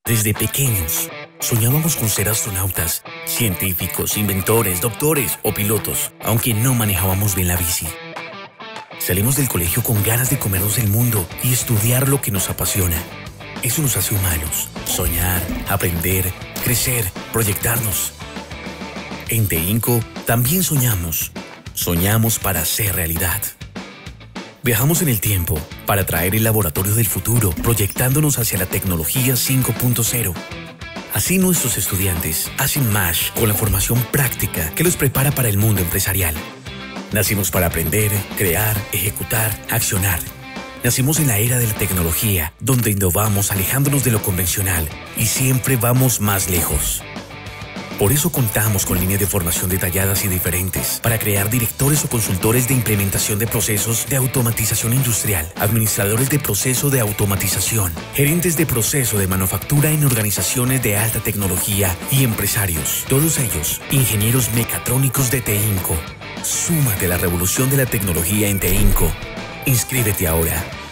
Desde pequeños, soñábamos con ser astronautas, científicos, inventores, doctores o pilotos, aunque no manejábamos bien la bici. Salimos del colegio con ganas de comernos el mundo y estudiar lo que nos apasiona. Eso nos hace humanos. Soñar, aprender, crecer, proyectarnos. En TEINCO también soñamos. Soñamos para hacer realidad. Viajamos en el tiempo para traer el laboratorio del futuro, proyectándonos hacia la tecnología 5.0. Así nuestros estudiantes hacen MASH con la formación práctica que los prepara para el mundo empresarial. Nacimos para aprender, crear, ejecutar, accionar. Nacimos en la era de la tecnología, donde innovamos alejándonos de lo convencional y siempre vamos más lejos. Por eso contamos con líneas de formación detalladas y diferentes para crear directores o consultores de implementación de procesos de automatización industrial, administradores de proceso de automatización, gerentes de proceso de manufactura en organizaciones de alta tecnología y empresarios. Todos ellos, ingenieros mecatrónicos de TEINCO. Súmate a la revolución de la tecnología en TEINCO. Inscríbete ahora.